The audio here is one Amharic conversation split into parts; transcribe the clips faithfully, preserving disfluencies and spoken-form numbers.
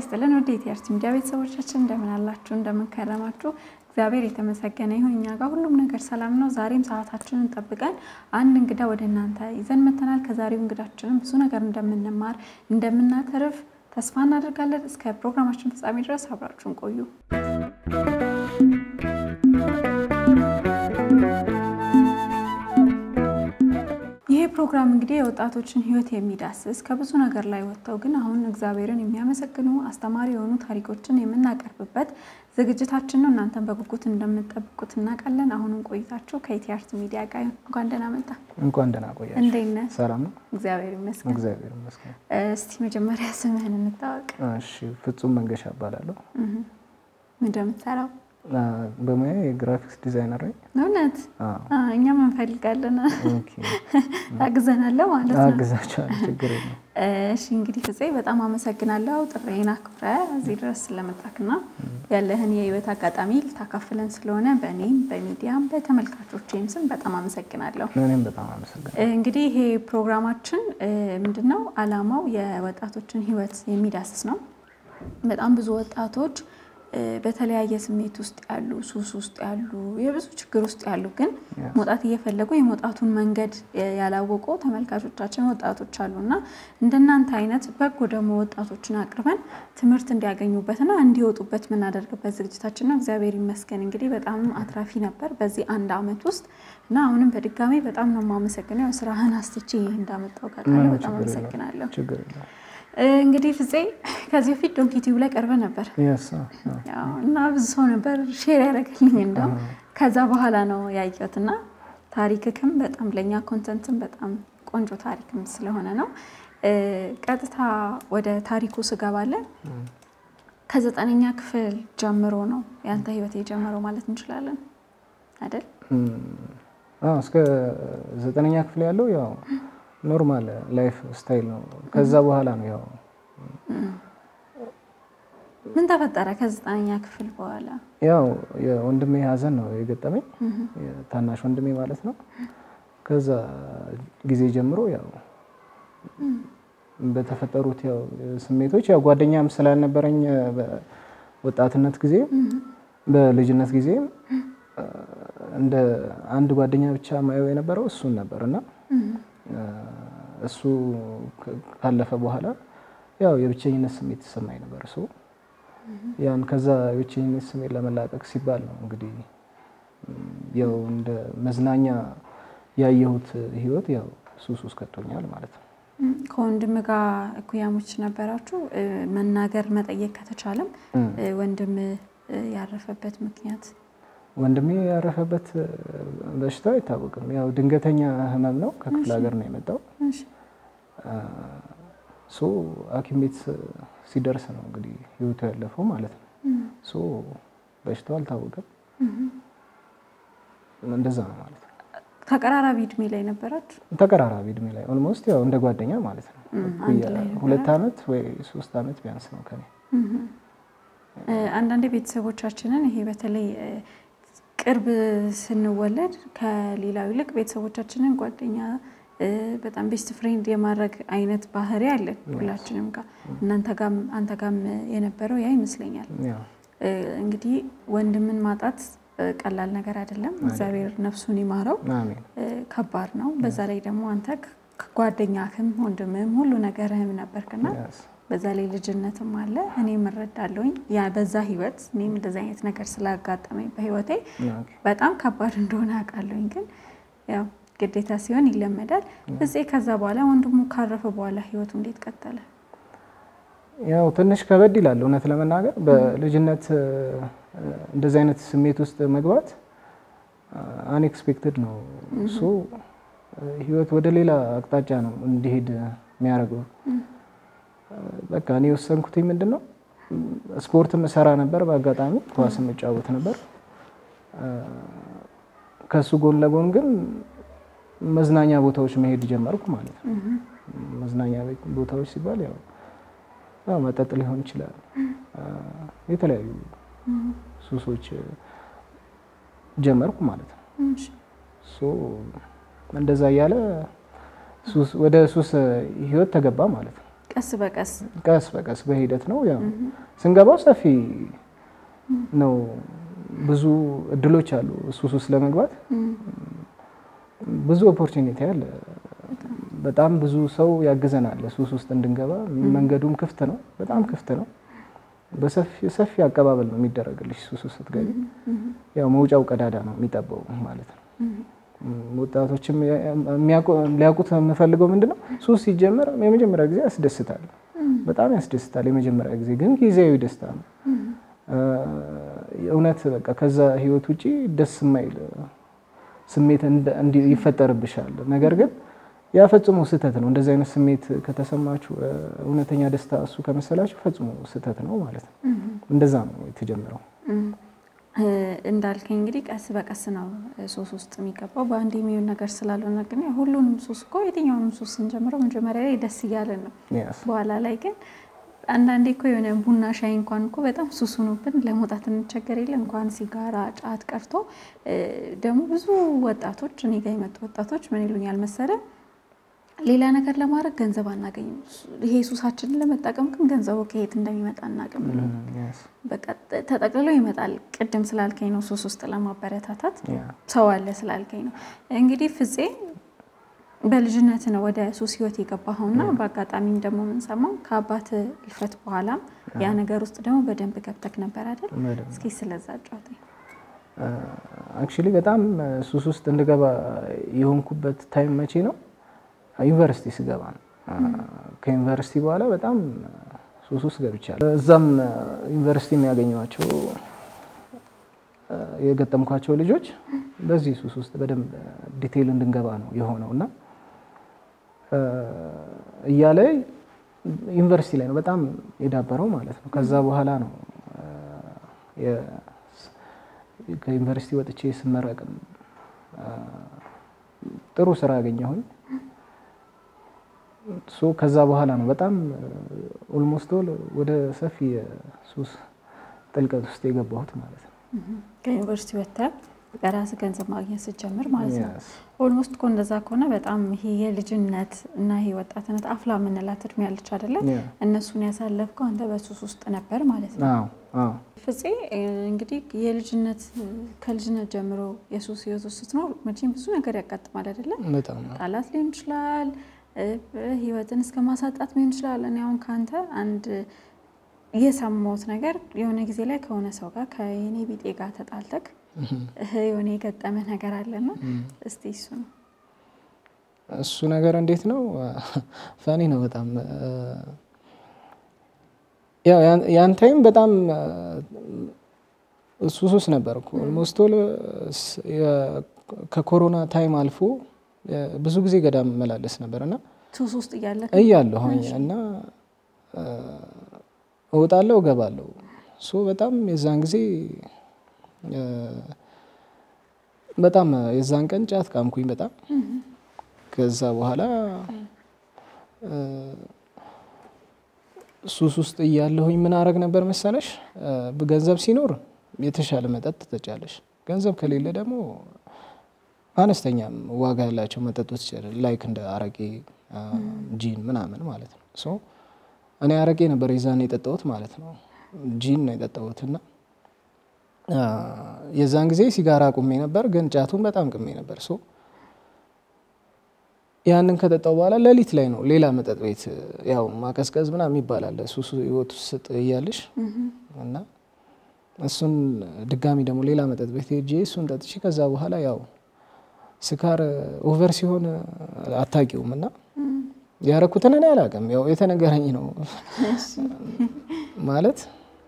ይስጥልን ወደ ኢቲአርት ሚዲያ ቤተሰቦቻችን እንደምን አላችሁ እንደምን ከረማችሁ እግዚአብሔር የተመሰገነ ይሁን እኛ ጋር ሁሉም ነገር ሰላም ነው ዛሬም ሰዓታችንን ጠብቀን አንድ እንግዳ ወደ እናንተ ይዘን መተናል ከዛሬው እንግዳችንን ብዙ ነገር እንደምንማር እንደምናተርፍ ተስፋ እናደርጋለን እስከ ፕሮግራማችን ፍጻሜ ድረስ አብራችሁን ቆዩ ይሄ ፕሮግራም እንግዲህ ወጣቶችን ህይወት የሚዳስስ ከብዙ ነገር ላይ ወጣው ግን አሁን እግዚአብሔርን የሚያመሰግኑ አስተማሪ የሆኑ ታሪኮችን የምናቀርብበት ዝግጅታችን ነው እናንተም በጉጉት እንደምትጠብቁት እናቀለን አሁንም ቆይታችሁ ከኢቲአርት ሚዲያ ጋር እንኳን ደህና መጣ እንኳን ደህና ቆያችሁ እንደነ ሰላም ነው እግዚአብሔር ይመስገን እግዚአብሔር ይመስገን እስቲ መጀመሪያ ስምህን እንታወቅ እሺ ፍጹም መንገሻ እባላለሁ እህ ምንድነው በመያ የግራፊክስ ዲዛይነር ነኝ እውነት አዎ እኛም እንፈልጋለን ኦኬ አግዘናለ ማለት ነው አግዛቻለሁ ችግር የለም እሺ እንግዲህ ፍፄ በጣም አመሰግናለሁ ጥሬና ክብረ እዚህ ድረስ ስለመጣክና ያለህን የህይወት አጋጣሚ ልታካፍለን ስለሆነ በእኔም በሚዲያም በተመልካቾቼም ስም በጣም አመሰግናለሁ እኔም በጣም አመሰግናለሁ እንግዲህ ይሄ ፕሮግራማችን ምንድነው አላማው የወጣቶችን ህይወት የሚዳስስ ነው በጣም ብዙ ወጣቶች በተለያየ ስሜት ውስጥ ያሉ ሱስ ውስጥ ያሉ የብዙ ችግር ውስጥ ያሉ ግን ሞጣት እየፈለጉ የሞጣቱን መንገድ ያላወቁ ተመልካቾቻችን ወጣቶች አሉና እንደናንተ አይነት በጎ ደሞ ወጣቶችን አቅርበን ትምርት እንዲያገኙበትና እንዲወጡበት ምን አደርግበት ዝግጅታችን ነው እግዚአብሔር ይመስገን እንግዲህ በጣም አትራፊ ነበር በዚህ አንድ አመት ውስጥ እና አሁንም በድጋሚ በጣም ነው ማመሰግነው ስራህን አስጥቼ እንዳመጣው ጋር በጣም አመሰግናለሁ ችግር የለም እንግዲህ ፍፄ ከዚህ ፊት ዶንኪ ቲቪ ላይ ቀርበ ነበር yes ያው እና ብዙ ሰው ነበር ሼር ያደረገልኝ እንደው ከዛ በኋላ ነው ያየሁትና ታሪክክም በጣም ለኛ ኮንተንትም በጣም ቆንጆ ታሪክም ስለሆነ ነው ቀጥታ ወደ ታሪኩ ስገባለን ከዘጠነኛ ክፍል ጀምሮ ነው ያንተ ህይወት የጀመረው ማለት እንችላለን አይደል አዎ እስከ ዘጠነኛ ክፍል ያለው ያው ኖርማል ላይፍ ስታይል ነው ከዛ በኋላ ነው ያው ምን ተፈጠረ ከዘጠነኛ ክፍል በኋላ ያው የወንድሜ ሀዘን ነው የገጠመኝ ታናሽ ወንድሜ ማለት ነው ከዛ ጊዜ ጀምሮ ያው በተፈጠሩት ያው ስሜቶች ያው ጓደኛም ስላልነበረኝ በወጣትነት ጊዜ በልጅነት ጊዜ እንደ አንድ ጓደኛ ብቻ ማየው የነበረው እሱን ነበርና እሱ ካለፈ በኋላ ያው የብቸኝነት ስሜት ተሰማኝ ነበር እሱ ያን ከዛ የብቸኝነት ስሜት ለመላቀቅ ሲባል ነው እንግዲህ ያው እንደ መዝናኛ ያየሁት ህይወት ያው ሱስ ውስጥ ከቶኛል ማለት ነው ከወንድም ጋር እኩያሞች ነበራችሁ መናገር መጠየቅ ከተቻለም ወንድም ያረፈበት ምክንያት ወንድሜ ያረፈበት በሽታው አይታወቅም ያው ድንገተኛ ህመም ነው ከክፍለ ሀገር ነው የመጣው እሺ ሶ ሐኪም ቤት ሲደርስ ነው እንግዲህ ህይወቱ ያለፈው ማለት ነው ሶ በሽታው አልታወቀም እንደዛ ነው ማለት ነው ተቀራራቢ እድሜ ላይ ነበራችሁ ተቀራራቢ እድሜ ላይ ኦልሞስት ያው እንደ ጓደኛ ማለት ነው ሁለት አመት ወይ ሶስት አመት ቢያንስ ነው ከኔ አንዳንዴ ቤተሰቦቻችንን ይሄ በተለይ ቅርብ ስንወለድ ከሌላው ይልቅ ቤተሰቦቻችንን ጓደኛ በጣም ቤስት ፍሬንድ የማድረግ አይነት ባህሪ አለ ሁላችንም ጋር እናንተ ጋር አንተ ጋር የነበረው ያ ይመስለኛል እንግዲህ ወንድምን ማጣት ቀላል ነገር አይደለም እግዚአብሔር ነፍሱን ይማረው አሜን ከባድ ነው በዛ ላይ ደግሞ አንተ ጓደኛህም ወንድምህም ሁሉ ነገርህም ነበርክና በዛ ላይ ልጅነትም አለ እኔ መረዳለሁኝ ያ በዛ ህይወት እኔም እንደዛ አይነት ነገር ስላጋጠመኝ በህይወቴ በጣም ከባድ እንደሆነ አውቃለሁኝ ግን ያው ግዴታ ሲሆን ይለመዳል እዚህ ከዛ በኋላ ወንድሙ ካረፈ በኋላ ህይወቱ እንዴት ቀጠለ ያው ትንሽ ከበድ ይላል እውነት ለመናገር በልጅነት እንደዛ አይነት ስሜት ውስጥ መግባት አንኤክስፔክትድ ነው ሶ ህይወት ወደ ሌላ አቅጣጫ ነው እንዲሄድ የሚያደርገው በቃ እኔ ወሰንኩት ምንድነው ስፖርት መሰራ ነበር በአጋጣሚ ኳስ መጫወት ነበር ከሱ ጎን ለጎን ግን መዝናኛ ቦታዎች መሄድ ጀመርኩ ማለት ነው መዝናኛ ቦታዎች ሲባል ያው ያው መጠጥ ሊሆን ይችላል የተለያዩ ሱሶች ጀመርኩ ማለት ነው ሶ እንደዛ ያለ ሱስ ወደ ሱስ ህይወት ተገባ ማለት ነው ቀስ በቀስ ቀስ በቀስ በሂደት ነው ያው ስንገባው ሰፊ ነው ብዙ እድሎች አሉ ሱስ ውስጥ ለመግባት ብዙ ኦፖርቹኒቲ አለ በጣም ብዙ ሰው ያግዘናል ሱስ ውስጥ እንድንገባ መንገዱም ክፍት ነው በጣም ክፍት ነው በሰፊ ሰፊ አቀባበል ነው የሚደረግልሽ ሱስ ውስጥ ስትገቢ ያው መውጫው ቀዳዳ ነው የሚጠበው ማለት ነው ወጣቶችም ሊያውቁት የምፈልገው ምንድነው ሱስ ሲጀመር የመጀመሪያ ጊዜ ያስደስታል በጣም ያስደስታል የመጀመሪያ ጊዜ ግን ጊዜያዊ ደስታ ነው እውነት በቃ ከዛ ህይወት ውጪ ደስ የማይል ስሜት እንዲ ይፈጠርብሻል ነገር ግን ያ ፈጽሞ ስህተት ነው እንደዚህ አይነት ስሜት ከተሰማችሁ እውነተኛ ደስታ እሱ ከመሰላችሁ ፈጽሞ ስህተት ነው ማለት ነው እንደዛ ነው የተጀመረው እንዳልከኝ እንግዲህ ቀስ በቀስ ነው ሱስ ውስጥ የሚገባው በአንድ የሚሆን ነገር ስላልሆነ ግን ሁሉንም ሱስ እኮ የትኛውንም ሱስ እንጀምረው መጀመሪያ ላይ ደስ ይያለን ነው በኋላ ላይ ግን አንዳንዴ እኮ የሆነ ቡና ሻይ እንኳን እኮ በጣም ሱስ ሆኖብን ለመውጣት እንቸገር የለ እንኳን ሲጋራ ጫት ቀርቶ ደግሞ ብዙ ወጣቶች እኔ ጋር የመጡ ወጣቶች ምን ይሉኛል መሰለህ ሌላ ነገር ለማድረግ ገንዘብ አናገኝም ይሄ ሱሳችንን ለመጠቀም ግን ገንዘቡ ከየት እንደሚመጣ እናቀም በቃ ተጠቅልሎ ይመጣል ቅድም ስላልከኝ ነው ሱስ ውስጥ ለማበረታታት ሰው አለ ስላልከኝ ነው እንግዲህ ፍፄ በልጅነት ነው ወደ ሱስ ህይወት የገባውና በአጋጣሚም ደግሞ ምን ሰማው ከአባት ልፈት በኋላ ያ ነገር ውስጥ ደግሞ በደንብ ገብተክ ነበር አይደል እስኪ ስለዛ ጫውተኝ አክቹሊ በጣም ሱስ ውስጥ እንደገባ የሆንኩበት ታይም መቼ ነው ዩኒቨርሲቲ ስገባ ነው ከዩኒቨርሲቲ በኋላ በጣም ሱስ ውስጥ ገብቻለሁ እዛም ዩኒቨርሲቲ የሚያገኙዋቸው የገጠምኳቸው ልጆች በዚህ ሱስ ውስጥ በደንብ ዲቴል እንድንገባ ነው የሆነውና እያለ ዩኒቨርሲቲ ላይ ነው በጣም የዳበረው ማለት ነው ከዛ በኋላ ነው የ ከዩኒቨርሲቲ ወጥቼ ስመረቅም ጥሩ ስራ አገኘሁኝ ሶ ከዛ በኋላ ነው በጣም ኦልሞስት ኦል ወደ ሰፊ ሱስ ጥልቀት ውስጥ የገባሁት ማለት ነው ከዩኒቨርሲቲ ወጥተህ በራስ ገንዘብ ማግኘት ስትጀምር ማለት ነው ኦልሞስት እኮ እንደዛ ከሆነ በጣም ይሄ የልጅነት እና ይሄ ወጣትነት አፍላ ምንላት እድሜ ያለች አይደለ እነሱን ያሳለፍከው አንተ በሱስ ውስጥ ነበር ማለት ነው አዎ አዎ ፍፄ እንግዲህ የልጅነት ከልጅነት ጀምሮ የሱስ ህይወት ውስጥ ነው መቼም ብዙ ነገር ያጋጥማል አይደለ በጣም ጣላት ሊሆን ይችላል ህይወትን እስከማሳጣት ሊሆን ይችላል እኔ አሁን ካንተ አንድ የሰማሁት ነገር የሆነ ጊዜ ላይ ከሆነ ሰው ጋር ከኔ ቢጤ ጋር ተጣልተክ የሆነ የገጠመ ነገር አለና እስቲ እሱ ነው እሱ ነገር እንዴት ነው ፈኒ ነው በጣም ያው ያን ታይም በጣም ሱስ ነበርኩ ኦልሞስት ኦል ከኮሮና ታይም አልፎ ብዙ ጊዜ ገዳም መላለስ ነበርና ሱስ ውስጥ እያለ እያለሁኝ እና እወጣለሁ ገባለሁ ሶ በጣም የዛን ጊዜ በጣም የዛን ቀን ጫት ቃምኩኝ በጣም ከዛ በኋላ ሱስ ውስጥ እያለሁኝ ምን አረግ ነበር መሰለሽ በገንዘብ ሲኖር የተሻለ መጠጥ ተጫለሽ ገንዘብ ከሌለ ደግሞ አነስተኛ ዋጋ ያላቸው መጠጦች ላይክ እንደ አረቄ ጂን ምናምን ማለት ነው ሶ እኔ አረቄ ነበር ይዛን የጠጣሁት ማለት ነው ጂን ነው የጠጣሁትና የዛን ጊዜ ሲጋራ ቁሜ ነበር ግን ጫቱን በጣም ቁሜ ነበር ሶ ያንን ከጠጣው በኋላ ለሊት ላይ ነው ሌላ መጠጥ ቤት ያው ማቀዝቀዝ ምናምን ይባላል ሱስ ህይወት ውስጥ ያያልሽ እና እሱን ድጋሚ ደግሞ ሌላ መጠጥ ቤት ሄጄ እሱን ጠጥቼ ከዛ በኋላ ያው ስካር ኦቨር ሲሆን አታቂውምና ያረኩትን እኔ አላቀም ያው የተነገረኝ ነው ማለት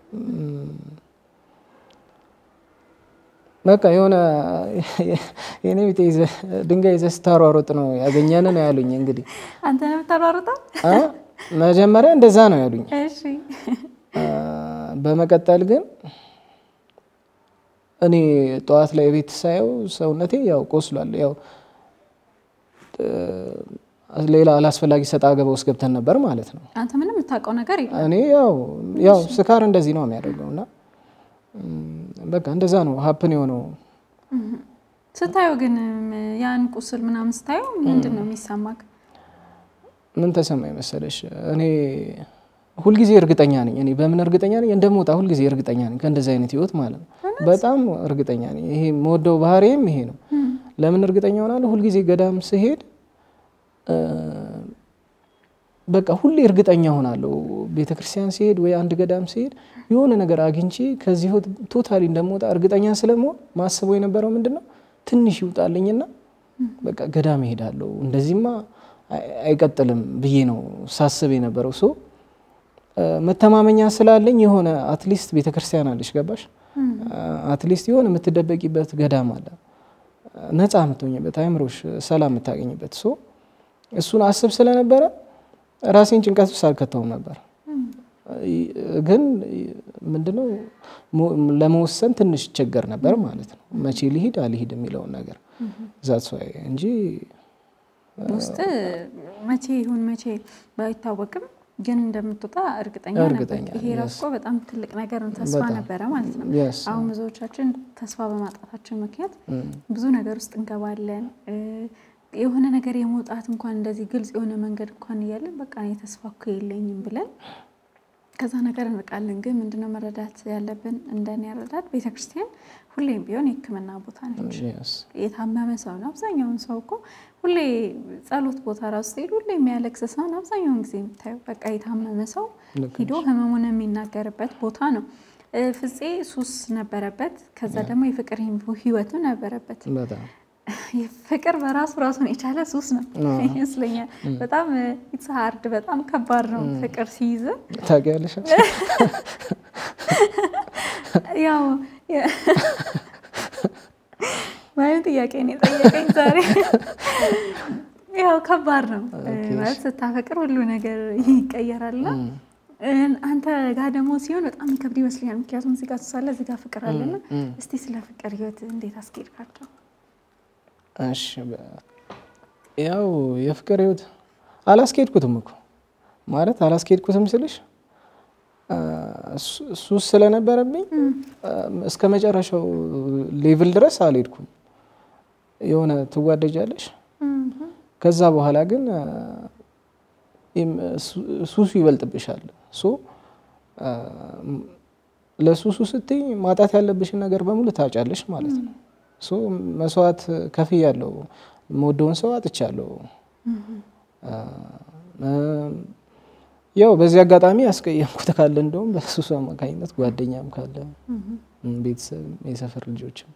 በቃ የሆነ የኔ ቢጤ ድንጋይ ዘስታሯሮጥ ነው ያገኛነ ነው ያሉኝ እንግዲህ አንተ ነው ተሯሮጣ አ መጀመሪያ እንደዛ ነው ያሉኝ እሺ በመቀጠል ግን እኔ ጧት ላይ ቤት ሳይው ሰውነቴ ያው ቆስሏል ያው ሌላ አላስፈላጊ ሰጣ ገባ ውስጥ ገብተን ነበር ማለት ነው አንተ ምንም የምታውቀው ነገር የለም እኔ ያው ያው ስካር እንደዚህ ነው የሚያደርገውና በቃ እንደዛ ነው ሀፕን የሆነው ስታዩ ግን ያን ቁስል ምናምን ስታዩ ምንድነው የሚሰማክ ምን ተሰማኝ መሰለሽ እኔ ሁሉ ጊዜ እርግጠኛ ነኝ እኔ በምን እርግጠኛ ነኝ እንደምወጣ ሁሉ ጊዜ እርግጠኛ ነኝ ከእንደዚህ አይነት ህይወት ማለት ነው በጣም እርግጠኛ ነኝ ይሄ ሞደው ባህሪም ይሄ ነው ለምን እርግጠኛ ሆናለሁ ሁሉ ጊዜ ገዳም ስሄድ በቃ ሁሉ እርግጠኛ ሆናለሁ ቤተክርስቲያን ሲሄድ ወይ አንድ ገዳም ሲሄድ የሆነ ነገር አግኝቼ ከዚህ ህይወት ቶታሊ እንደምወጣ እርግጠኛ ስለመሆን ማስበው የነበረው ምንድነው ትንሽ ይውጣልኝና በቃ ገዳም እሄዳለሁ እንደዚህማ አይቀጥልም ብዬ ነው ሳስብ የነበረው ሶ መተማመኛ ስላለኝ የሆነ አትሊስት ቤተክርስቲያን አለሽ ገባሽ አትሊስት የሆነ የምትደበቂበት ገዳም አለ ነፃ የምትሆኝበት አይምሮሽ ሰላም የምታገኝበት ሶ እሱን አስብ ስለነበረ ራሴን ጭንቀት ውስጥ አልከተውም ነበር ግን ምንድነው ለመወሰን ትንሽ ቸገር ነበር ማለት ነው መቼ ሊሄድ አልሄድ የሚለው ነገር ዛት ሰው እንጂ ውስጥ መቼ ይሁን መቼ ባይታወቅም ግን እንደምትወጣ እርግጠኛ ነበር ይሄ ራሱ በጣም ትልቅ ነገር ነው ተስፋ ነበር ማለት ነው አሁን ብዙዎቻችን ተስፋ በማጣታችን ምክንያት ብዙ ነገር ውስጥ እንገባለን የሆነ ነገር የመውጣት እንኳን እንደዚህ ግልጽ የሆነ መንገድ እንኳን ይያለን በቃ እኔ ተስፋ እኮ የለኝም ብለን ከዛ ነገር እንቃለን ግን ምንድነው መረዳት ያለብን እንደኔ ያረዳት ቤተክርስቲያን ሁሌም ቢሆን የክምና ቦታ ነች የታመመ ሰው ነው አብዛኛው ሰው እኮ ሁሌ ጸሎት ቦታ ራስ ሲሄድ ሁሌ የሚያለቅስ ሰው ነው አብዛኛው ጊዜ የምታየው በቃ የታመመ ሰው ሄዶ ህመሙን የሚናገርበት ቦታ ነው ፍፄ ሱስ ነበረበት ከዛ ደግሞ የፍቅር ህይወቱ ነበረበት የፍቅር በራሱ ራሱን የቻለ ሱስ ነው ይመስለኛል በጣም ኢትስ ሃርድ በጣም ከባድ ነው ፍቅር ሲይዝ ታውቂያለሽ ያው ማለት ጥያቄ ነው ጠየቀኝ ዛሬ ያው ከባድ ነው ማለት ስታፈቅር ሁሉ ነገር ይቀየራል አንተ ጋር ደግሞ ሲሆን በጣም ከብድ ይመስለኛል ምክንያቱም እዚህ ጋር ተሳለ እዚህ ጋር ፍቅር አለና እስቲ ስለ ፍቅር ህይወት እንዴት አስኬድካቸው እሺ ያው የፍቅር ህይወት አላስኬድኩትም እኮ ማለት አላስኬድኩትም ስልሽ ሱስ ስለነበረብኝ እስከመጨረሻው ሌቭል ድረስ አልሄድኩም የሆነ ትዋደጃለሽ ከዛ በኋላ ግን ሱሱ ይበልጥብሻል ሶ ለሱሱ ስትይ ማጣት ያለብሽን ነገር በሙሉ ታጫለሽ ማለት ነው ሶ መስዋዕት ከፍያለሁ ሞዶን ሰው አጥቻለሁ ያው በዚህ አጋጣሚ ያስቀየምኩት ካለ እንደውም በሱሱ አማካኝነት ጓደኛም ካለ ቤተሰብ የሰፈር ልጆችም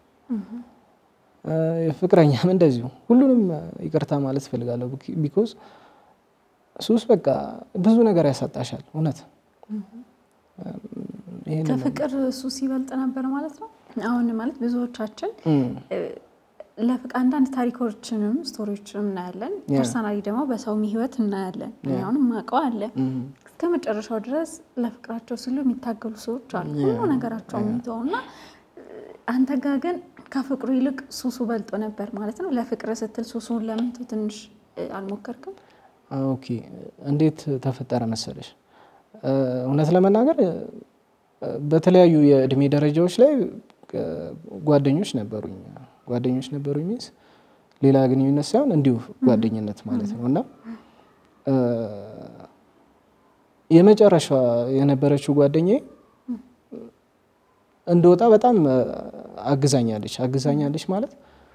ፍቅረኛም እንደዚሁ ሁሉንም ይቅርታ ማለት ፈልጋለሁ ቢኮዝ ሱስ በቃ ብዙ ነገር ያሳጣሻል እውነት ከፍቅር ሱስ ይበልጥ ነበር ማለት ነው አሁን ማለት ብዙዎቻችን ለፍቅር አንዳንድ ታሪኮችንም ስቶሪዎችንም እናያለን ፐርሰናሊ ደግሞ በሰው ህይወት እናያለን ያውንም ማቀው አለ እስከመጨረሻው ድረስ ለፍቅራቸው ሲሉ የሚታገሉ ሰዎች አሉ ሁሉ ነገራቸው የሚተውና አንተ ጋር ግን ከፍቅሩ ይልቅ ሱሱ በልጦ ነበር ማለት ነው ለፍቅር ስትል ሱሱን ለምን ትንሽ አልሞከርክም ኦኬ እንዴት ተፈጠረ መሰለሽ እውነት ለመናገር በተለያዩ የእድሜ ደረጃዎች ላይ ጓደኞች ነበሩኝ ጓደኞች ነበሩኝ ሌላ ግንኙነት ሳይሆን እንዲሁ ጓደኝነት ማለት ነውና የመጨረሻ የነበረችው ጓደኛዬ እንደወጣ በጣም አግዛኛለች አግዛኛለች ማለት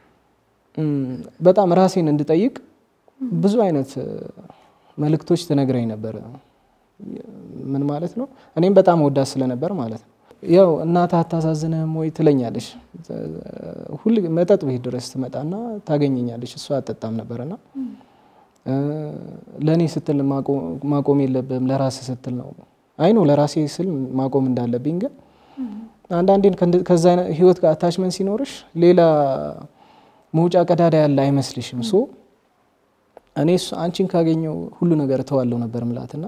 በጣም ራሴን እንድጠይቅ ብዙ አይነት መልክቶች ተነግረኝ ነበር ምን ማለት ነው እኔም በጣም ወዳስ ስለነበር ማለት ነው ያው እናት አታሳዝነም ወይ ትለኛለሽ ሁሉ መጠጥ ቤት ድረስ ትመጣና ታገኘኛለሽ እሷ አጠጣም ነበርና ለኔ ስትል ማቆም የለብም ለራስ ስትል ነው አይ ነው ለራሴ ስል ማቆም እንዳለብኝ ግን አንዳንዴ ከዛ ህይወት ጋር አታችመንት ሲኖርሽ ሌላ መውጫ ቀዳዳ ያለ አይመስልሽም ሶ እኔ አንቺን ካገኘው ሁሉ ነገር ተዋለው ነበር ምላትና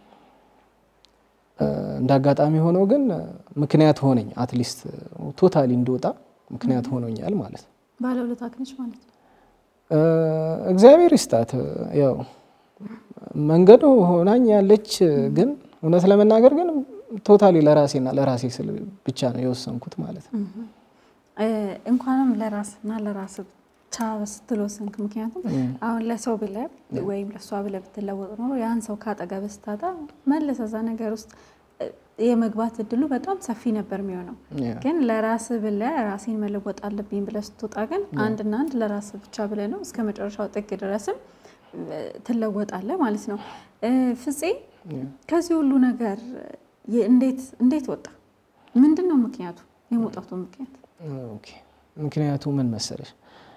እንዳጋጣሚ ሆኖ ግን ምክንያት ሆነኝ አትሊስት ቶታሊ እንደወጣ ምክንያት ሆኖኛል ማለት ነው ባለውለታክ ነሽ ማለት ነው እግዚአብሔር ይስጣት ያው መንገዱ ሆናኝ ያለች ግን እውነት ለመናገር ግን ቶታሊ ለራሴና ለራሴ ስል ብቻ ነው የወሰንኩት ማለት ነው እንኳንም ለራስና ለራስ ብቻ ስትሎስንክ ምክንያቱም አሁን ለሰው ብለህ ወይም ለሷ ብለህ ብትለወጥ ነው ያን ሰው ካጠገብ ስታጣ መልሰ እዛ ነገር ውስጥ የመግባት እድሉ በጣም ሰፊ ነበር የሚሆነው ግን ለራስ ብለህ ራስን መለወጥ አለብኝ ብለህ ስትወጣ ግን አንድና አንድ ለራስ ብቻ ብለህ ነው እስከ መጨረሻው ጥግ ድረስም ትለወጣለህ ማለት ነው ፍፄ ከዚህ ሁሉ ነገር እንዴት እንዴት ወጣ ምንድነው ምክንያቱ የመውጣቱ ምክንያት ኦኬ ምክንያቱ ምን መሰለሽ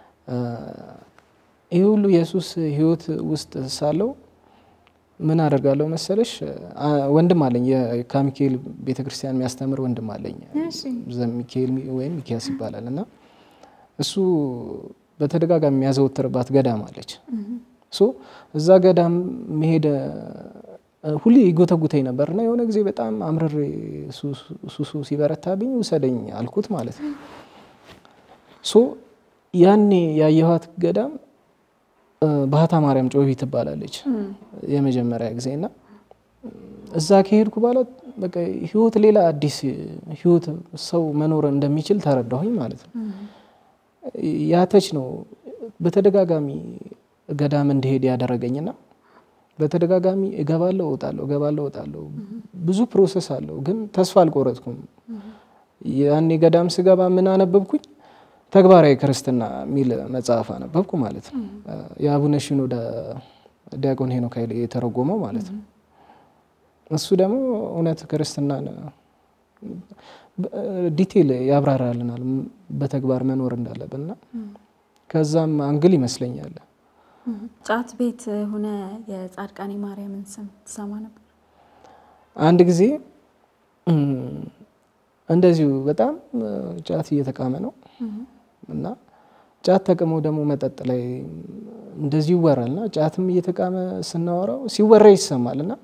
ይሄ ሁሉ ኢየሱስ ህይወት ውስጥ ሳለው ምን አደርጋለሁ መሰለሽ ወንድም አለኝ የካሚካኤል ቤተክርስቲያን የሚያስተምር ወንድም አለኝ ዘሚካኤል ወይም ሚካኤል ይባላልና እሱ በተደጋጋሚ የሚያዘወትርባት ገዳም አለች ሶ እዛ ገዳም መሄድ ሁሉ ይጎተጉተኝ ነበርና የሆነ ጊዜ በጣም አምረር ሱሱ ሲበረታብኝ ወሰደኝ አልኩት ማለት ነው ሶ ያኔ ያየኋት ገዳም ባህታ ማርያም ጮቢ ትባላለች የመጀመሪያ ጊዜና እዛ ከሄድኩ ባለ በቃ ህይወት ሌላ አዲስ ህይወት ሰው መኖር እንደሚችል ተረዳሁኝ ማለት ነው ያተች ነው በተደጋጋሚ ገዳም እንደሄድ ያደረገኝና በተደጋጋሚ እገባለሁ እወጣለሁ እገባለሁ እወጣለሁ ብዙ ፕሮሰስ አለው ግን ተስፋ አልቆረጥኩም ያኔ ገዳም ስገባ ምን አነበብኩኝ ተግባራዊ ክርስትና ሚል መጽሐፍ አነበብኩ ማለት ነው ያቡነ ሽኖዳ ዲያቆን ሄኖክ ኃይሌ የተረጎመው ማለት ነው እሱ ደግሞ እውነት ክርስትና ዲቴል ያብራራልናል በተግባር መኖር እንዳለብንና ከዛም አንግል ይመስለኛል ጫት ቤት ሆነ የጻድቃኔ ማርያምን ስም ተሰማ ነበር አንድ ጊዜ እንደዚሁ በጣም ጫት እየተቃመ ነው እና ጫት ተቀመው ደግሞ መጠጥ ላይ እንደዚህ ይወራልና ጫትም እየተቃመ ስናወራው ሲወራ ይሰማልና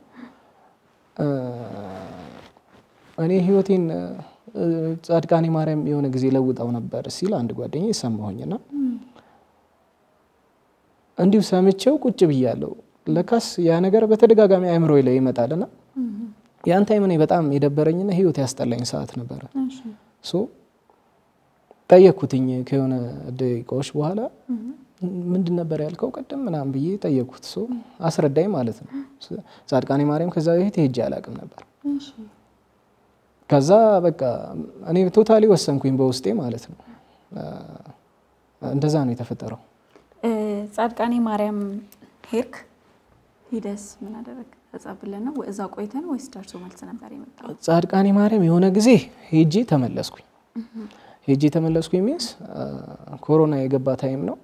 እኔ ህይወቴን ጻድቃኔ ማርያም የሆነ ጊዜ ለውጣው ነበር ሲል አንድ ጓደኛዬ ሰማሁኝና እንዲው ሰምቼው ቁጭ ብያለሁ ለካስ ያ ነገር በተደጋጋሚ አይምሮዬ ላይ ይመጣልና ያን ታይም እኔ በጣም የደበረኝና ህይወት ያስጠላኝ ሰዓት ነበር ሶ ጠየቅኩትኝ ከሆነ ደቂቃዎች በኋላ ምንድን ነበር ያልከው ቀደም ምናምን ብዬ ጠየቅኩት ሶ አስረዳኝ ማለት ነው ጻድቃኔ ማርያም ከዛ በፊት ሄጄ አላቅም ነበር ከዛ በቃ እኔ ቶታሊ ወሰንኩኝ በውስጤ ማለት ነው እንደዛ ነው የተፈጠረው ጻድቃኔ ማርያም ሄርክ ሂደስ ምን አደረክ ተጻብለና ወዛ ቆይተን ወይስ ዳርሶ መልስ ነበር የመጣው ጻድቃኔ ማርያም የሆነ ጊዜ ሄጄ ተመለስኩኝ ሄጄ ተመለስኩኝ ሚንስ ኮሮና የገባ ታይም ነው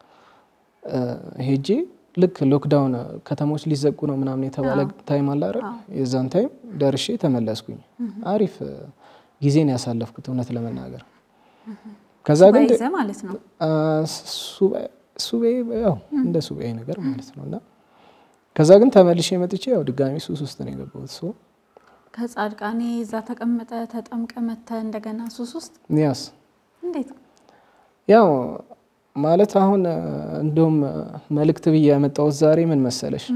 ሄጄ ልክ ሎክዳውን ከተሞች ሊዘጉ ነው ምናምን የተባለ ታይም አለ አይደል የዛን ታይም ደርሼ ተመለስኩኝ አሪፍ ጊዜን ያሳለፍኩት እውነት ለመናገር ከዛ ግን ማለት ነው ሱባኤ ሱባኤ ያው እንደ ሱባኤ ነገር ማለት ነውና ከዛ ግን ተመልሼ መጥቼ ያው ድጋሚ ሱስ ውስጥ ነው የገባሁት ሶ ከጻድቃኔ እዛ ተቀመጠ ተጠምቀ መተ እንደገና ሱስ ውስጥ ያስ እንዴት ያው ማለት አሁን እንደውም መልእክት ብዬ ያመጣው ዛሬ ምን መሰለሽ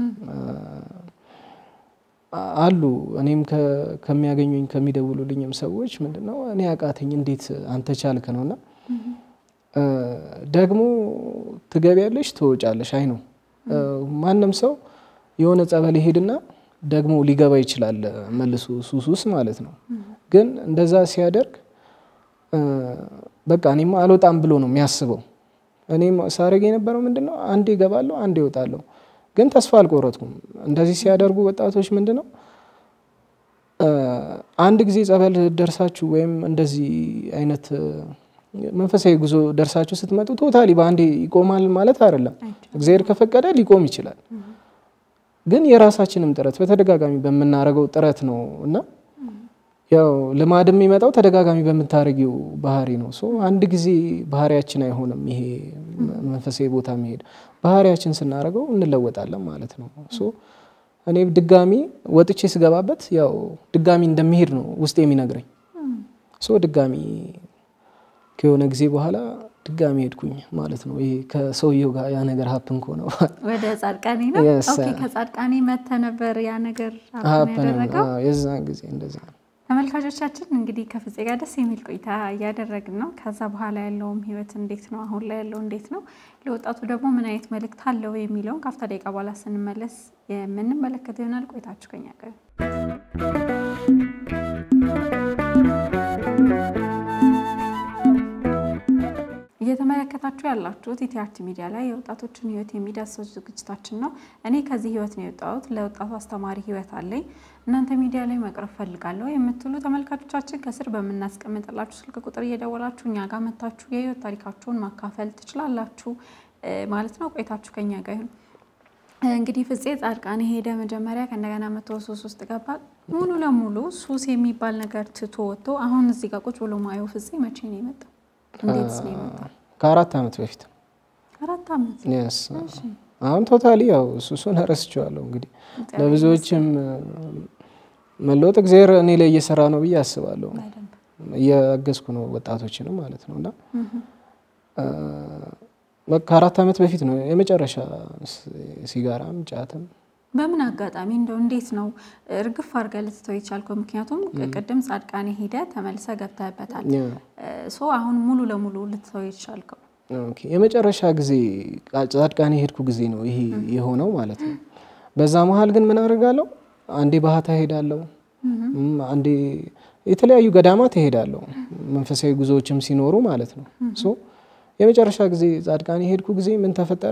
አሉ እኔም ከሚያገኙኝ ከሚደውሉልኝም ሰዎች ምንድነው እኔ አቃተኝ እንዴት አንተ ቻልከ ነውና ደግሞ ትገቢያለሽ ትወጫለሽ አይ ነው ማንንም ሰው የሆነ ጸበል ይሄድና ደግሞ ሊገባ ይችላል መልሶ ሱሱስ ማለት ነው ግን እንደዛ ሲያደርግ በቃ እኔማ አልወጣም ብሎ ነው የሚያስበው እኔም ሳረግ የነበረው ምንድነው አንዴ ገባለሁ አንዴ ወጣለሁ ግን ተስፋ አልቆረጥኩም እንደዚህ ሲያደርጉ ወጣቶች ምንድነው አንድ ጊዜ ጸበል ደርሳችሁ ወይም እንደዚህ አይነት መንፈሳዊ ጉዞ ደርሳችሁ ስትመጡ ቶታሊ ባንዴ ይቆማል ማለት አይደለም እግዚአብሔር ከፈቀደ ሊቆም ይችላል ግን የራሳችንም ጥረት በተደጋጋሚ በመናረገው ጥረት ነው እና ያው ለማድም የሚመጣው ተደጋጋሚ በመታረጊው ባህሪ ነው ሶ አንድ ጊዜ ባህሪያችን አይሆንም ይሄ መንፈሳዊ ቦታ መሄድ ባህሪያችን ስናረገው እንለወጣለን ማለት ነው ሶ እኔ ድጋሚ ወጥቼ ስገባበት ያው ድጋሚ እንደምሄድ ነው ውስጤ የሚነግረኝ ሶ ድጋሚ ከሆነ ጊዜ በኋላ ድጋሚ ሄድኩኝ ማለት ነው ይሄ ከሰውየው ጋር ያ ነገር ሀፕን ኮነ ወደ ጻድቃኔ ነው ኦኬ ከጻድቃኔ መተ ነበር ያ ነገር ሀፕን ያደረገው አዎ የዛን ጊዜ እንደዛ ተመልካቾቻችን እንግዲህ ከፍፄ ጋር ደስ የሚል ቆይታ እያደረግን ነው ከዛ በኋላ ያለውም ህይወት እንዴት ነው አሁን ላይ ያለው እንዴት ነው ለወጣቱ ደግሞ ምን አይነት መልእክት አለው የሚለውን ካፍታ ደቂቃ በኋላ ስንመለስ የምንመለከተው ይሆናል ቆይታችሁ ከኛ ጋር እየተመለከታችሁ ያላችሁት ኢቲአርቲ ሚዲያ ላይ የወጣቶችን ህይወት የሚዳስሰው ዝግጅታችን ነው እኔ ከዚህ ህይወት ነው የወጣሁት ለወጣቱ አስተማሪ ህይወት አለኝ እናንተ ሚዲያ ላይ መቅረብ ፈልጋለሁ የምትሉ ተመልካቾቻችን ከስር በመናስቀምጥላችሁ ስልክ ቁጥር እየደወላችሁ እኛ ጋር መታችሁ የህይወት ታሪካችሁን ማካፈል ትችላላችሁ ማለት ነው ቆይታችሁ ከኛ ጋር ይሁን እንግዲህ ፍፄ ጻድቃኔ ሄደ መጀመሪያ ከእንደገና መቶ ሶስት ውስጥ ገባ ሙሉ ለሙሉ ሱስ የሚባል ነገር ትቶ ወጥቶ አሁን እዚህ ጋር ቁጭ ብሎ ማየው ፍፄ መቼ ነው የመጣው እንዴት ነው የመጣው ከአራት አመት በፊት አራት አመት yes አሁን ቶታሊ ያው ሱሱን ረስቼዋለሁ እንግዲህ ለብዙዎችም መለወጥ እግዚአብሔር እኔ ላይ እየሰራ ነው ብዬ አስባለሁ እያገዝኩ ነው ወጣቶችንም ማለት ነውና በቃ አራት አመት በፊት ነው የመጨረሻ ሲጋራም ጫትም በምን አጋጣሚ እንደው እንዴት ነው እርግፍ አርጋ ልትተው ይቻልከው ምክንያቱም ቀደም ጻድቃኔ ሄደ ተመልሰ ገብተህበታል ሶ አሁን ሙሉ ለሙሉ ልትተው ይቻልከው ኦኬ የመጨረሻ ጊዜ ጻድቃኔ ሄድኩ ጊዜ ነው ይሄ የሆነው ማለት ነው በዛ መሃል ግን ምን አደርጋለሁ አንዴ ባህታ ሄዳለሁ አንዴ የተለያዩ ገዳማት ሄዳለሁ መንፈሳዊ ጉዞዎችም ሲኖሩ ማለት ነው ሶ የመጨረሻ ጊዜ ጻድቃኔ ሄድኩ ጊዜ ምን ተፈጠረ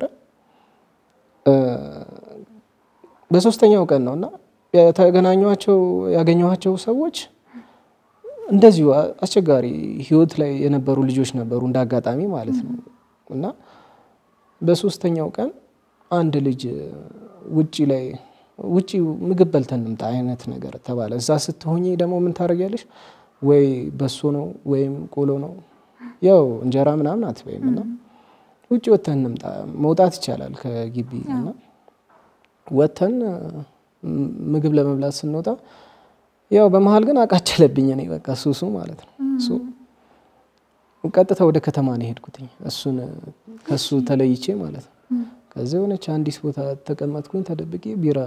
በሶስተኛው ቀን ነውና የተገናኙአቸው ያገኘዋቸው ሰዎች እንደዚሁ አስቸጋሪ ህይወት ላይ የነበሩ ልጆች ነበሩ እንዳጋጣሚ ማለት ነው እና በሶስተኛው ቀን አንድ ልጅ ውጪ ላይ ውጪ ምግብ በልተን እንምጣ አይነት ነገር ተባለ እዛ ስትሆኚ ደግሞ ምን ታረጋለሽ ወይ በሶ ነው ወይም ቆሎ ነው ያው እንጀራ ምናምን አትበይምና ውጪ ወተን እንምጣ መውጣት ይቻላል ከግቢና ወተን ምግብ ለመብላት ስንወጣ ያው በመሃል ግን አቃጨለብኝ እኔ በቃ ሱሱ ማለት ነው ሱ ቀጥታ ወደ ከተማ ነው ሄድኩትኝ እሱን ከሱ ተለይቼ ማለት ነው ከዚህ ሆነች አንዲስ ቦታ ተቀመጥኩኝ ተደብቄ ቢራ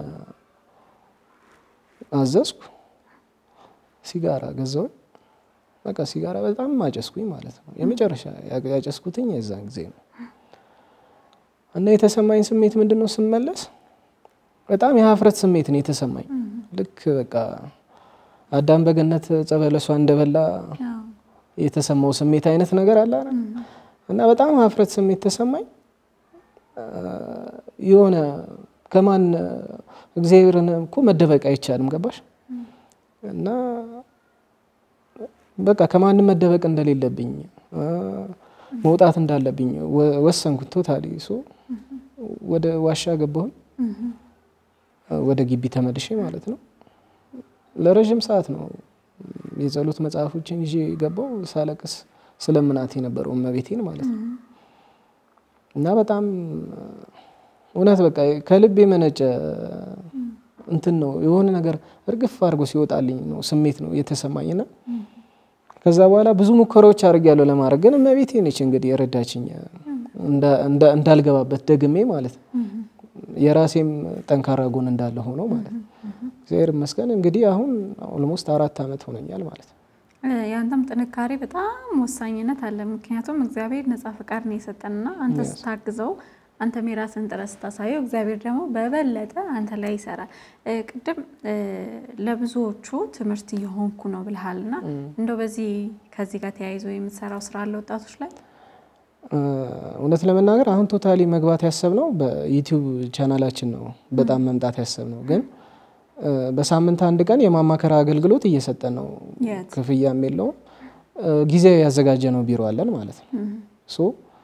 አዘዝኩ ሲጋራ ገዛው በቃ ሲጋራ በጣም ማጨስኩኝ ማለት ነው የመጨረሻ ያጨስኩትኝ የዛን ጊዜ ነው እና የተሰማኝ ስሜት ምንድነው ስመለስ በጣም የሀፍረት ስሜት ነው የተሰማኝ ልክ በቃ አዳም በገነት ጸበለሷ እንደበላ የተሰማው ስሜት አይነት ነገር አለ እና በጣም ሀፍረት ስሜት ተሰማኝ የሆነ ከማን እግዚአብሔርን እኮ መደበቅ አይቻልም ገባሽ እና በቃ ከማን መደበቅ እንደሌለብኝ መውጣት እንዳለብኝ ወሰንኩ ቶታሊ ሶ ወደ ዋሻ ገባሁኝ ወደ ግቢ ተመልሼ ማለት ነው ለረጅም ሰዓት ነው የጸሎት መጽሐፎችን ይዤ ገባው ሳለቅስ ስለምናት የነበረው እመቤቴን ማለት ነው እና በጣም እውነት በቃ ከልቤ መነጨ እንትን ነው የሆነ ነገር እርግፍ አድርጎ ሲወጣልኝ ነው ስሜት ነው የተሰማኝና ከዛ በኋላ ብዙ ሙከራዎች አድርጌያለሁ ለማድረግ ግን እመቤቴ ነች እንግዲህ የረዳችኝ እንዳ እንዳልገባበት ደግሜ ማለት ነው የራሴም ጠንካራ ጎን እንዳለ ሆኖ ማለት ነው እግዚአብሔር ይመስገን እንግዲህ አሁን ኦልሞስት አራት አመት ሆነኛል ማለት ነው ያንተም ጥንካሬ በጣም ወሳኝነት አለ ምክንያቱም እግዚአብሔር ነፃ ፍቃድ ነው የሰጠንና አንተ ስታግዘው አንተ ሜራስን ጥረስ ታሳየው እግዚአብሔር ደግሞ በበለጠ አንተ ላይ ይሰራል ቅድም ለብዙዎቹ ትምህርት ይሆንኩ ነው ብለሃልና እንደው በዚህ ከዚህ ጋር ተያይዞ የምትሰራው ስራ አለ ወጣቶች ላይ እውነት ለመናገር አሁን ቶታሊ መግባት ያሰብነው በዩቲዩብ ቻናላችን ነው በጣም መምጣት ያሰብነው ግን በሳምንት አንድ ቀን የማማከራ አገልግሎት እየሰጠን ነው ክፍያም የለውም ጊዜ ያዘጋጀነው ቢሮ አለን ማለት ነው ሶ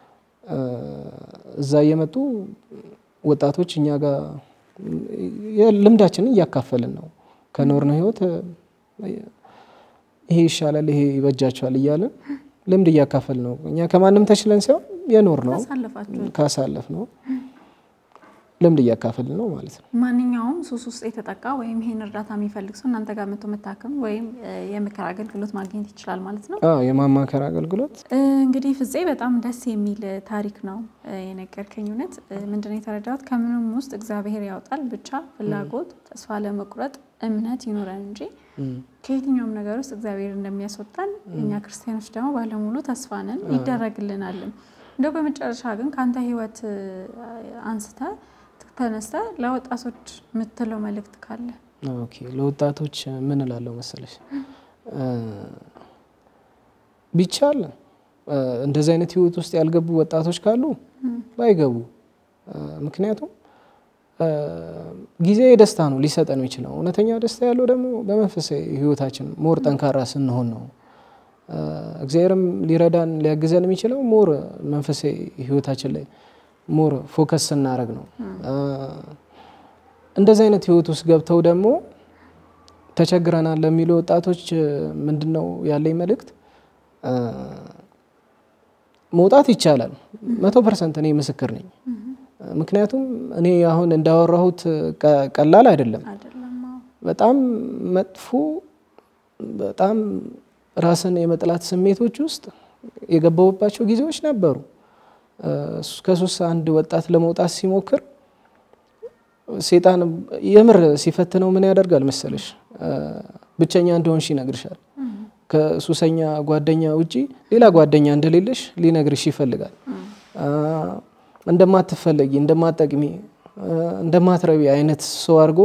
እዛ የመጡ ወጣቶች እኛ ጋር ልምዳችንን ያካፈልን ነው ከኖርነው ህይወት ይሄ ይሻላል ይሄ ይበጃቻል ይያለን ልምድ ያካፈል ነው እኛ ከማንም ተሽለን ሲሆን የኖር ነው ካሳለፍ ነው ልምድ ያካፈል ነው ማለት ነው ማንኛውም ሱስ ውስጥ የተጠቃ ወይም ይሄን እርዳታ የሚፈልግ ሰው እናንተ ጋር መጥቶ መታከም ወይም የምክር አገልግሎት ማግኘት ይችላል ማለት ነው አዎ የማማከር አገልግሎት እንግዲህ ፍፄ በጣም ደስ የሚል ታሪክ ነው የነገርከኝ እውነት ምንድነው የተረዳሁት ከምንም ውስጥ እግዚአብሔር ያወጣል ብቻ ፍላጎት ተስፋ ለመቁረጥ እምነት ይኖረን እንጂ ከየትኛውም ነገር ውስጥ እግዚአብሔር እንደሚያስወጣን እኛ ክርስቲያኖች ደግሞ ባለሙሉ ተስፋ ነን ይደረግልናል እንደው በመጨረሻ ግን ካንተ ህይወት አንስተ ተነስተ ለወጣቶች ምትለው መልእክት ካለ ኦኬ ለወጣቶች ምን እላለሁ መሰለሽ ቢቻል እንደዚህ አይነት ህይወት ውስጥ ያልገቡ ወጣቶች ካሉ ባይገቡ ምክንያቱም ጊዜ ደስታ ነው ሊሰጠን ይችላል እውነተኛ ደስታ ያለው ደግሞ በመንፈሳዊ ህይወታችን ሞር ጠንካራ ስንሆን ነው እግዚአብሔርም ሊረዳን ሊያግዘን የሚችለው ሞር መንፈሳዊ ህይወታችን ላይ ሞር ፎከስ እናደርግ ነው እንደዚህ አይነት ህይወት ውስጥ ገብተው ደግሞ ተቸግረናል ለሚሉ ወጣቶች ምንድነው ያለኝ መልእክት መውጣት ይቻላል መቶ ፐርሰንት እኔ ምስክር ነኝ ምክንያቱም እኔ አሁን እንዳወራሁት ቀላል አይደለም በጣም መጥፎ በጣም ራስን የመጥላት ስሜቶች ውስጥ የገባውባቸው ጊዜዎች ነበሩ ከሱስ አንድ ወጣት ለመውጣት ሲሞክር ሰይጣን የምር ሲፈትነው ምን ያደርጋል መሰለሽ ብቸኛ እንደሆንሽ ይነግርሻል ከሱሰኛ ጓደኛ ውጪ ሌላ ጓደኛ እንደሌለሽ ሊነግርሽ ይፈልጋል እንደማትፈልጊ እንደማትጠቅሚ እንደማትረቢ አይነት ሰው አድርጎ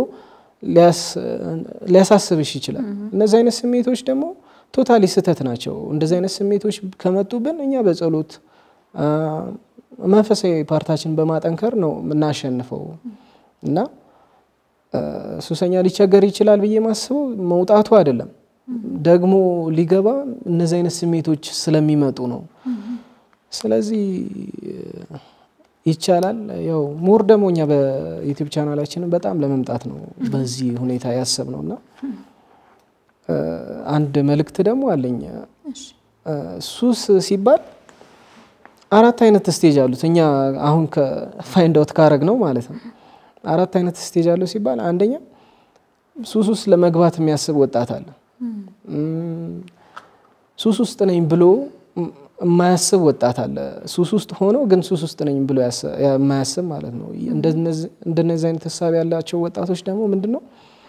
ሊያሳስብሽ ይችላል እነዚህ አይነት ስሜቶች ደግሞ ቶታሊ ስህተት ናቸው እንደዚህ አይነት ስሜቶች ከመጡብን እኛ በጸሎት መንፈሳዊ ፓርታችን በማጠንከር ነው እናሸንፈው እና ሱሰኛ ሊቸገር ይችላል ብዬ ማስበው መውጣቱ አይደለም ደግሞ ሊገባ እነዚህ አይነት ስሜቶች ስለሚመጡ ነው ስለዚህ ይቻላል ያው ሞር ደሞኛ በዩቲዩብ ቻናላችን በጣም ለመምጣት ነው በዚህ ሁኔታ ያሰብነውና አንድ መልእክት ደግሞ አለኝ እሺ ሱስ ሲባል አራት አይነት ስቴጅ አሉት እኛ አሁን ከፋይንድ አውት ካረግ ነው ማለት ነው አራት አይነት ስቴጅ አለው ሲባል አንደኛ ሱስ ውስጥ ለመግባት የሚያስብ ወጣት አለ ሱስ ውስጥ ነኝ ብሎ የማያስብ ወጣት አለ ሱስ ውስጥ ሆኖ ግን ሱስ ውስጥ ነኝ ብሎ የማያስብ ማለት ነው እንደነዚህ እንደነዚህ አይነት ሐሳብ ያላቸው ወጣቶች ደግሞ ምንድነው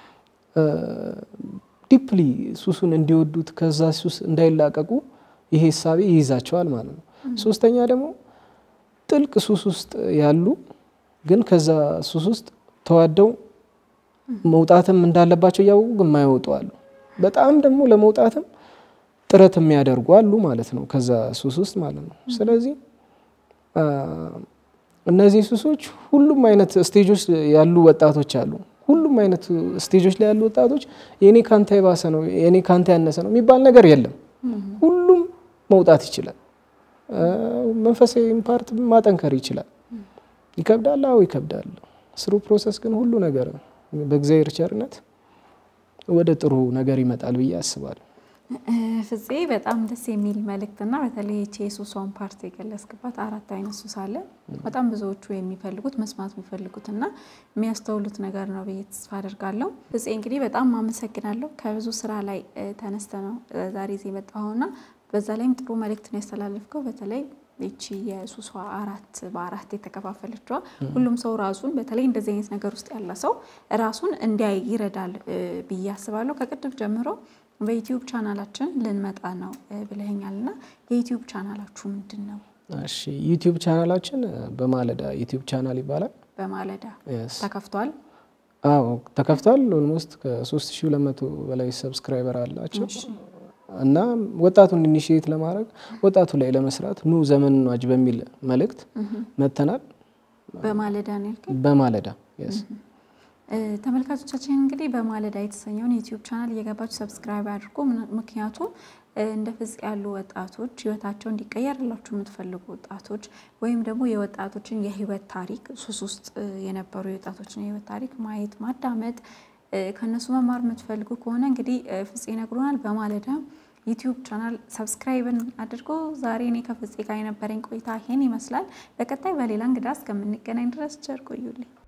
ዲፕሊ ሱሱን እንዲወዱት ከዛ ሱስ እንዳይላቀቁ ይሄ ሐሳብ ይይዛቸዋል ማለት ነው ሶስተኛ ደግሞ ጥልቅ ሱስ ውስጥ ያሉ ግን ከዛ ሱስ ውስጥ ተዋደው መውጣትም እንዳለባቸው ያው ግን ማይወጡ አሉ በጣም ደግሞ ለመውጣትም ጥረት የሚያደርጉ አሉ ማለት ነው ከዛ ሱስ ውስጥ ማለት ነው ስለዚህ እነዚህ ሱሶች ሁሉም አይነት ስቴጆች ያሉ ወጣቶች አሉ ሁሉም አይነት ስቴጆች ላይ ያሉ ወጣቶች የኔ ካንተ ይባሰ ነው የኔ ካንተ ያነሰ ነው የሚባል ነገር የለም ሁሉም መውጣት ይችላል መንፈሳዊ ፓርት ማጠንከር ይችላል ይከብዳል አው ይከብዳል ስሩ ፕሮሰስ ግን ሁሉ ነገር በእግዚአብሔር ቸርነት ወደ ጥሩ ነገር ይመጣል ብዬ አስባለሁ ፍፄ በጣም ደስ የሚል መልእክትና በተለይ ሱሷን ፓርት የገለጽክባት አራት አይነት ሱስ አለ በጣም ብዙዎቹ የሚፈልጉት መስማት የሚፈልጉትና የሚያስተውሉት ነገር ነው ብዬ ተስፋ አደርጋለሁ ፍፄ እንግዲህ በጣም ማመሰግናለሁ ከብዙ ስራ ላይ ተነስተ ነው ዛሬ እዚህ መጣሁና በዛ ላይም ጥሩ መልእክት ነው ያስተላልፍከው በተለይ እቺ የሱሷ አራት በአራት የተከፋፈለችው ሁሉም ሰው ራሱን በተለይ እንደዚህ አይነት ነገር ውስጥ ያለ ሰው ራሱን እንዲያይ ይረዳል ብዬ አስባለሁ ከቅድም ጀምሮ በዩቲዩብ ቻናላችን ልንመጣ ነው ብለኸኛልና የዩቲዩብ ቻናላችሁ ምንድነው እሺ ዩቲዩብ ቻናላችን በማለዳ ዩቲዩብ ቻናል ይባላል በማለዳ ተከፍቷል አዎ ተከፍቷል ኦልሞስት ከ3200 በላይ ሰብስክራይበር አላቸው እና ወጣቱን ኢኒሺየት ለማድረግ ወጣቱ ላይ ለመስራት ኑ ዘመን ዋጅ በሚል መልእክት መተናል በማለዳ ነው ያልከኝ በማለዳ yes ተመልካቾቻችን እንግዲህ በማለዳ የተሰኘውን ዩቲዩብ ቻናል እየገባችሁ ሰብስክራይብ አድርጉ ምክንያቱም እንደ ፍፄ ያሉ ወጣቶች ህይወታቸው እንዲቀየርላችሁ የምትፈልጉ ወጣቶች ወይም ደግሞ የወጣቶችን የህይወት ታሪክ ሱስ ውስጥ የነበሩ የወጣቶችን የህይወት ታሪክ ማየት ማዳመጥ ከነሱ መማር የምትፈልጉ ከሆነ እንግዲህ ፍፄ ነግሮናል በማለዳ ዩቲዩብ ቻናል ሰብስክራይብን አድርጉ ዛሬ እኔ ከፍፄ ጋር የነበረኝ ቆይታ ይሄን ይመስላል በቀጣይ በሌላ እንግዳ እስከምንገናኝ ድረስ ቸር ቆዩልኝ